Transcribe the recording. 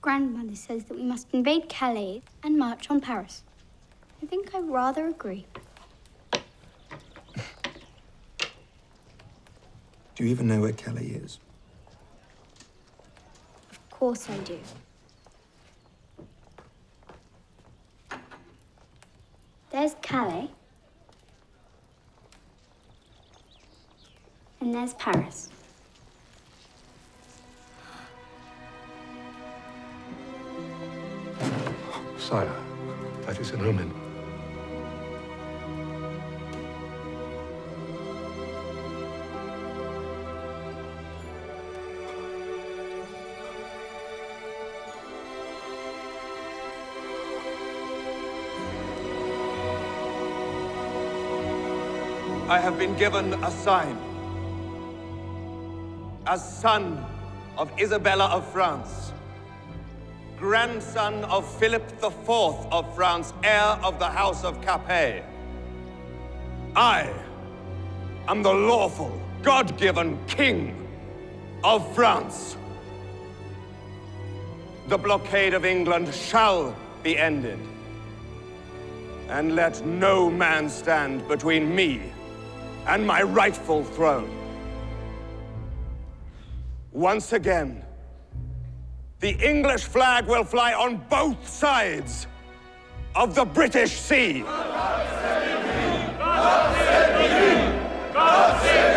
Grandmother says that we must invade Calais and march on Paris. I think I rather agree. Do you even know where Calais is? Of course I do. There's Calais. And there's Paris. Sire, that is an omen. I have been given a sign. As son of Isabella of France, grandson of Philip IV of France, heir of the House of Capet, I am the lawful, God-given King of France. The blockade of England shall be ended, and let no man stand between me and my rightful throne. Once again, the English flag will fly on both sides of the British Sea. God save the King! God save the King! God save